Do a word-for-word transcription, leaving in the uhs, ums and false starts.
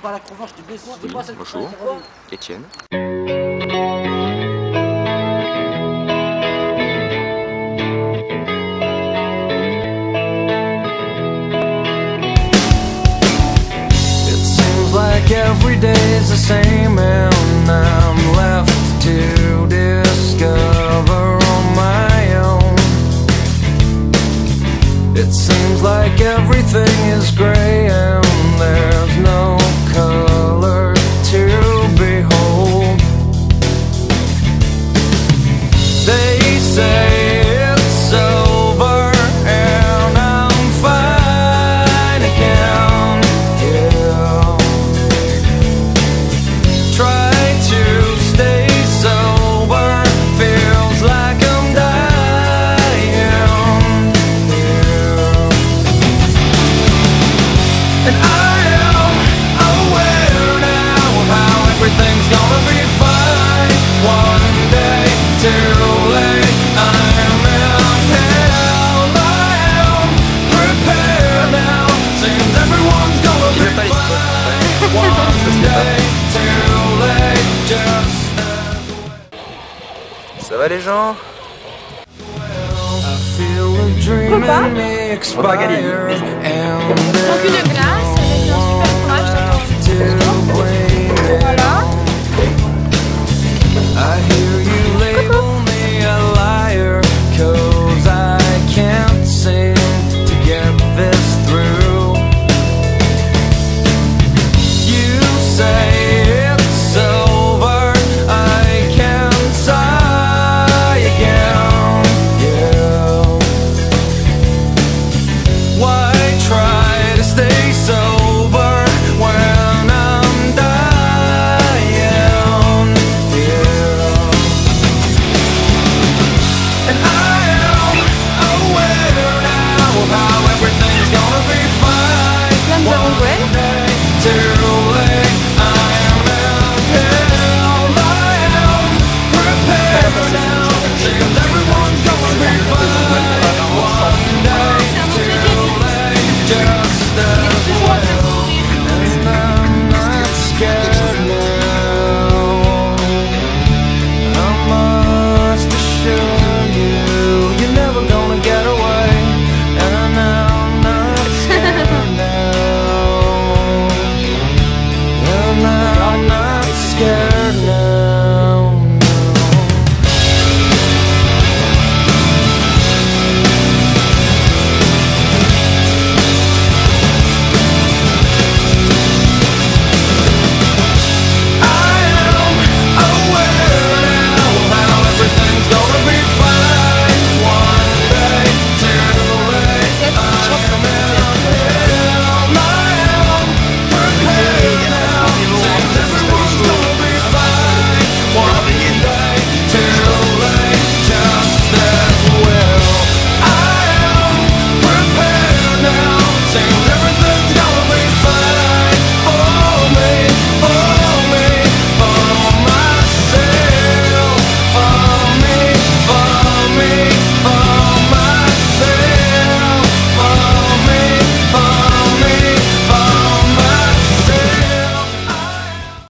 Oui, bonjour, Étienne. Like every day's the same and I'm left to discover on my own. It seems like everything is gray and there's no color to behold. They say it's over and I'm fine again, yeah. Try to stay sober, feels like I'm dying, yeah. And I am aware now of how everything's gonna be fine. One day too late, I'm in hell. I am prepared now, seems everyone's gonna be fine. One day too late, just as Ça va les gens? I feel a dream in me expire and